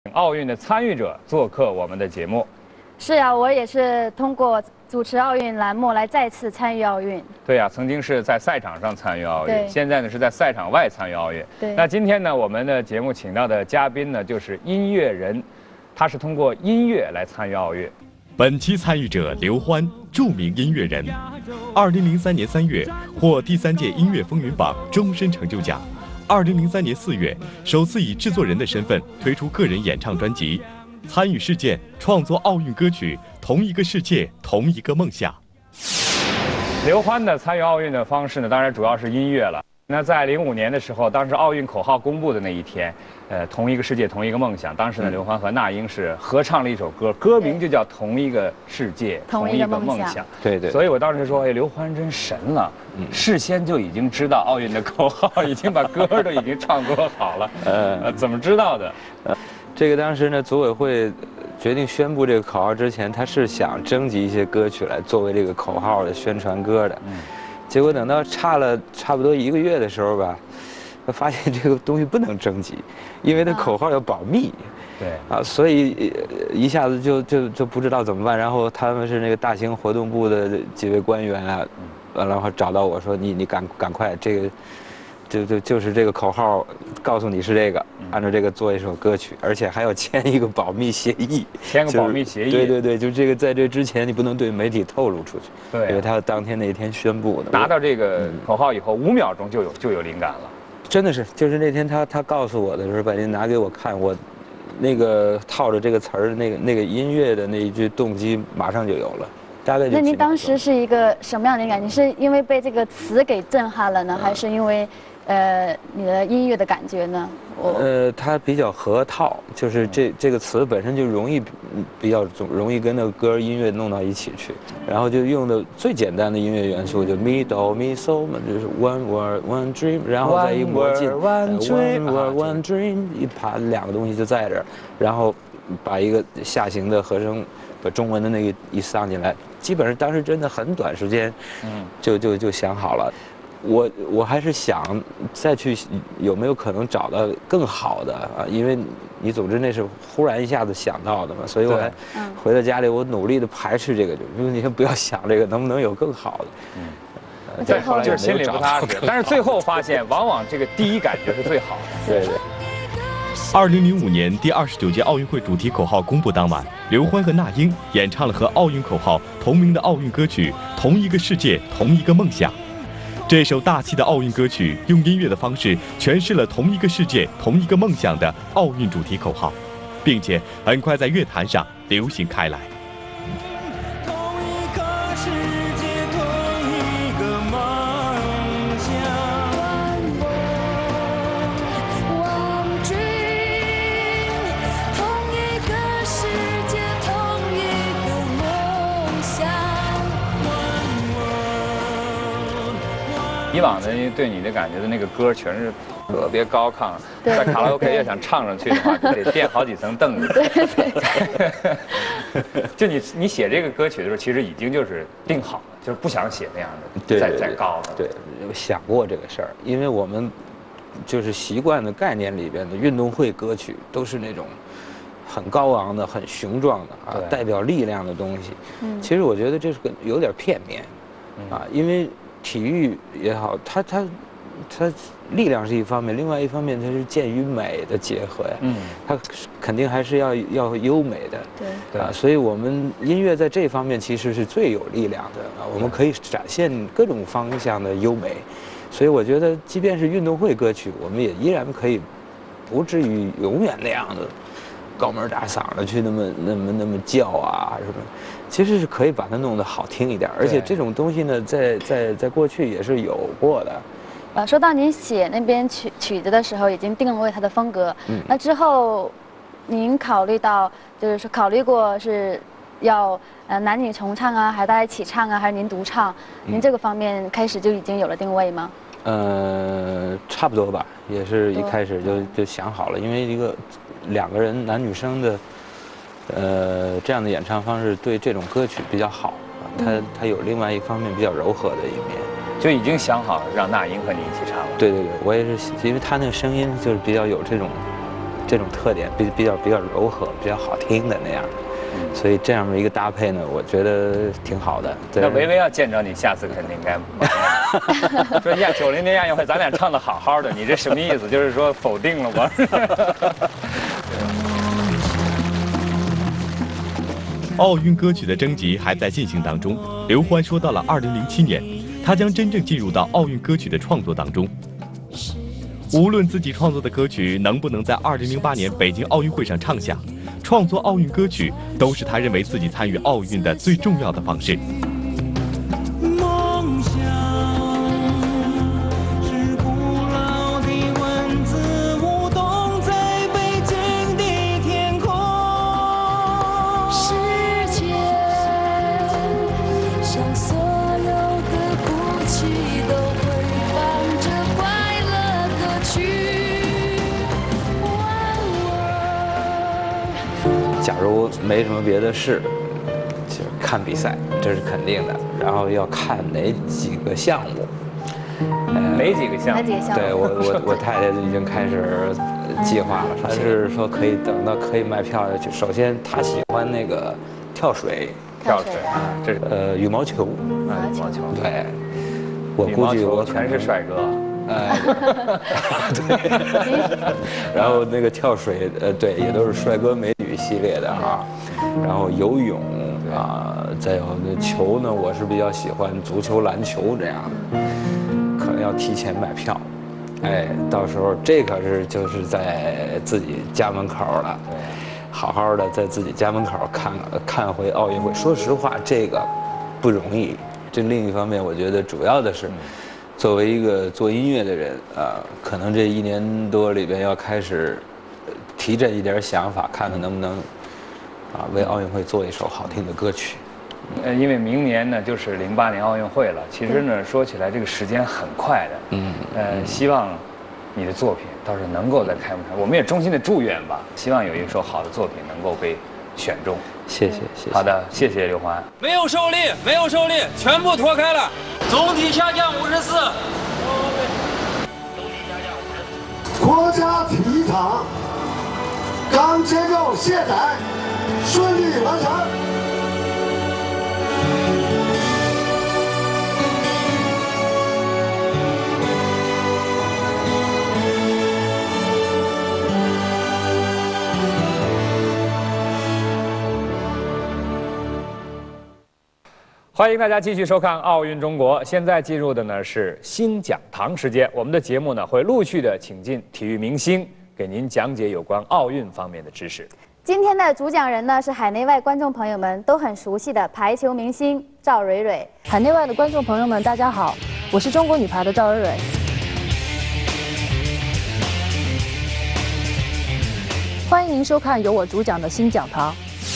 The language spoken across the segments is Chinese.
奥运的参与者做客我们的节目。 是呀，我也是通过主持奥运栏目来再次参与奥运。 对呀，曾经是在赛场上参与奥运，现在呢是在赛场外参与奥运。 对。 那今天呢，我们的节目请到的嘉宾呢就是音乐人，他是通过音乐来参与奥运。 本期参与者刘欢，著名音乐人，2003年3月获第3届音乐风云榜终身成就奖。2003年4月，首次以制作人的身份推出个人演唱专辑，参与事件创作奥运歌曲《同一个世界，同一个梦想》。 刘欢的参与奥运的方式呢，当然主要是音乐了。那在05年的时候，当时奥运口号公布的那一天，同一个世界，同一个梦想。当时呢，刘欢和那英是合唱了一首歌，歌名就叫《同一个世界，同一个梦想》。 对对。 所以我当时说，哎，刘欢真神了，事先就已经知道奥运的口号，已经把歌都已经创作好了。怎么知道的？ 这个当时呢，组委会决定宣布这个口号之前，他是想征集一些歌曲来作为这个口号的宣传歌的。结果等到差不多1个月的时候吧，他发现这个东西不能征集，因为他口号要保密。 对啊，所以一下子就不知道怎么办。然后他们是那个大型活动部的几位官员啊，然后找到我说你赶快这个。就是这个口号，告诉你是这个，按照这个做一首歌曲，而且还要签一个保密协议。 签个保密协议。 对，就这个在这之前你不能对媒体透露出去。 对， 因为他当天那一天宣布的。 拿到这个口号以后，5秒钟就有灵感了。 真的是，就是那天他告诉我的时候，把您拿给我看，我那个套着这个词儿，那个音乐的那一句动机马上就有了。大概就。 那您当时是一个什么样的感觉？是因为被这个词给震撼了呢，还是因为？你的音乐的感觉呢？ 它比较合套，就是这个词本身就比较容易跟那个歌音乐弄到一起去，然后就用的最简单的音乐元素，就 mi do mi so 嘛，就是 one word one dream， 然后再一魔镜 one word one dream， 一把2个东西就在这儿，然后把一个下行的和声，把中文的那个一上进来，基本上当时真的很短时间，就想好了。我还是想再去有没有可能找到更好的啊，因为你总之那是忽然一下子想到的嘛，所以我还回到家里，我努力的排斥这个，就是你先不要想这个，能不能有更好的？ 最后就是心里不踏实，但是最后发现，往往这个第一感觉是最好的。 对。 2005年第29届奥运会主题口号公布当晚，刘欢和那英演唱了和奥运口号同名的奥运歌曲《同一个世界，同一个梦想》。这首大气的奥运歌曲用音乐的方式诠释了同一个世界、同一个梦想的奥运主题口号，并且很快在乐坛上流行开来。 同一个世界，同一个梦想。One dream， 同一个世界，同一个梦想。 以往的对你的感觉的那个歌全是特别高亢，在卡拉 OK 要想唱上去的话，就得垫好几层凳子。 对。 就你写这个歌曲的时候，其实已经就是定好了，就是不想写那样的再高了。 对，我想过这个事儿，因为我们就是习惯的概念里边的运动会歌曲都是那种很高昂的、很雄壮的啊，代表力量的东西。其实我觉得这是有点片面啊，因为。体育也好，它力量是一方面，另外一方面它是健与美的结合呀。它肯定还是要优美的。对啊，所以我们音乐在这方面其实是最有力量的啊，我们可以展现各种方向的优美。所以我觉得，即便是运动会歌曲，我们也依然可以不至于永远那样的高门大嗓的去那么叫啊什么。其实是可以把它弄得好听一点，而且这种东西呢，在过去也是有过的。 说到您写那边曲子的时候，已经定位它的风格。那之后，您考虑过是要男女重唱啊，还是大家一起唱啊，还是您独唱？您这个方面开始就已经有了定位吗？ 差不多吧，也是一开始就想好了，因为2个人男女生的。这样的演唱方式对这种歌曲比较好啊，它有另外一方面比较柔和的一面， 就已经想好让那英和你一起唱了。 对，我也是，因为她那个声音就是比较有这种这种特点，比较柔和，比较好听的那样。所以这样的一个搭配呢，我觉得挺好的。 那维维要见着你，下次肯定该说呀，90年亚运会咱俩唱的好好的，你这什么意思？就是说否定了我？ 奥运歌曲的征集还在进行当中。刘欢说到了2007年，他将真正进入到奥运歌曲的创作当中。无论自己创作的歌曲能不能在2008年北京奥运会上唱响，创作奥运歌曲都是他认为自己参与奥运的最重要的方式。 梦想是古老的文字舞动在北京的天空。 世界上所有的哭泣都会放着快乐歌曲。 假如没什么别的事，就是看比赛，这是肯定的。然后要看哪几个项目， 哪几个项目？ 对我太太已经开始计划了。她是说可以等到可以买票去。首先她喜欢那个跳水， 这是羽毛球， 羽毛球。 对，我估计我全是帅哥。 对，然后那个跳水，对，也都是帅哥美女系列的啊。然后游泳啊，再有那球呢，我是比较喜欢足球、篮球这样的，可能要提前买票。哎，到时候这可是就是在自己家门口了，好好的在自己家门口看回奥运会。说实话，这个不容易。这另一方面，我觉得主要的是。作为一个做音乐的人可能这1年多里边要开始提着一点想法，看看能不能为奥运会做一首好听的歌曲。 因为明年呢就是08年奥运会了，其实呢说起来这个时间很快的。希望你的作品倒是能够在开幕上，我们也衷心的祝愿吧，希望有一首好的作品能够被选中。 谢谢。 好的，谢谢刘欢。 没有受力，全部脱开了，总体下降54。 国家体育场钢结构卸载顺利完成。 欢迎大家继续收看《奥运中国》，现在进入的呢是新讲堂时间。我们的节目呢会陆续的请进体育明星，给您讲解有关奥运方面的知识。 今天的主讲人呢是海内外观众朋友们都很熟悉的排球明星赵蕊蕊。 海内外的观众朋友们，大家好，我是中国女排的赵蕊蕊。欢迎您收看由我主讲的新讲堂。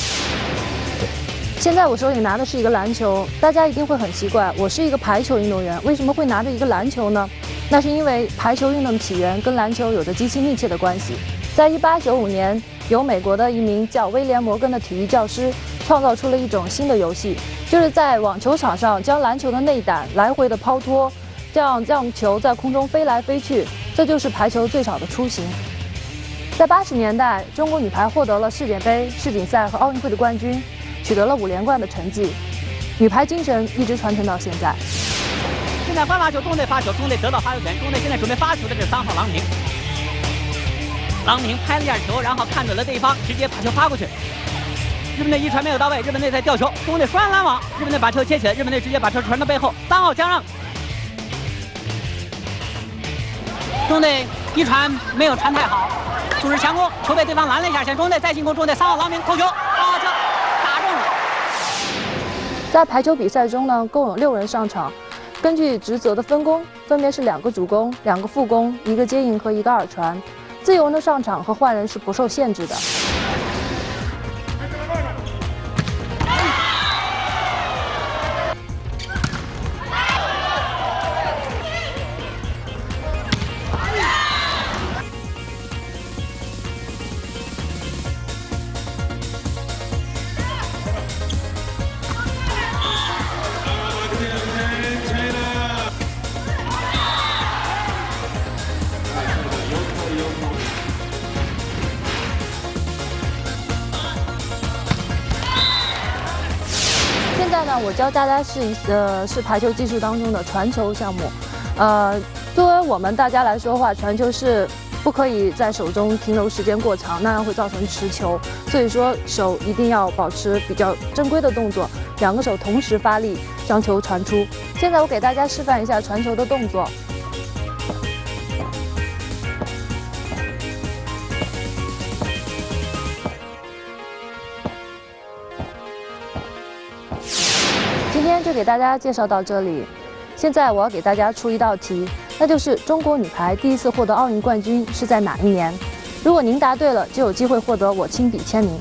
现在我手里拿的是一个篮球，大家一定会很奇怪，我是一个排球运动员，为什么会拿着一个篮球呢？那是因为排球运动的起源跟篮球有着极其密切的关系。在1895年，由美国的一名叫威廉·摩根的体育教师创造出了一种新的游戏，就是在网球场上将篮球的内胆来回的抛脱，这样让球在空中飞来飞去，这就是排球最早的雏形。在80年代，中国女排获得了世界杯、世锦赛和奥运会的冠军，取得了5连冠的成绩，女排精神一直传承到现在。 现在换发球，中队发球，中队得到发球权，中队现在准备发球的是3号郎平。郎平拍了一下球，然后看准了对方，直接把球发过去。日本队一传没有到位，日本队在吊球，中队双拦网，日本队把球接起来，日本队直接把球传到背后，3号江让。中队一传没有传太好，组织强攻，球被对方拦了一下，现中队再进攻，中队3号郎平扣球，这打中了。 在排球比赛中呢，共有6人上场，根据职责的分工，分别是2个主攻、2个副攻、1个接应和1个二传。自由人的上场和换人是不受限制的。 来呢，我教大家是排球技术当中的传球项目。作为我们大家来说的话，传球是不可以在手中停留时间过长，那样会造成持球。所以说手一定要保持比较正规的动作，两个手同时发力将球传出。现在我给大家示范一下传球的动作。今天就给大家介绍到这里。现在我要给大家出一道题，那就是中国女排第一次获得奥运冠军是在哪一年？如果您答对了，就有机会获得我亲笔签名。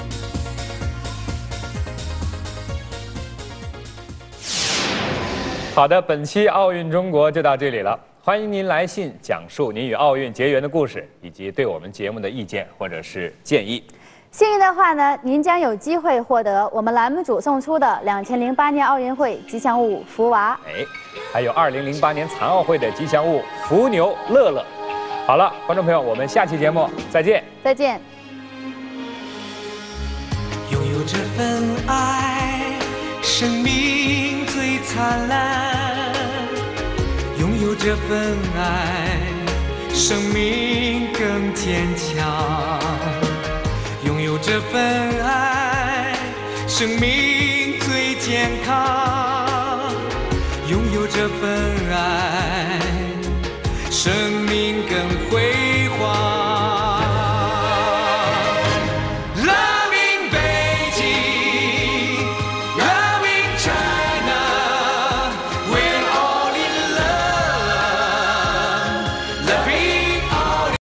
好的，本期奥运中国就到这里了。欢迎您来信讲述您与奥运结缘的故事，以及对我们节目的意见或者是建议。 幸运的话呢，您将有机会获得我们栏目组送出的2008年奥运会吉祥物福娃， 还有2008年残奥会的吉祥物福牛乐乐。好了，观众朋友，我们下期节目再见。 再见。 拥有这份爱，生命最灿烂；拥有这份爱，生命更坚强。拥有这份爱，生命最健康；拥有这份爱，生命更辉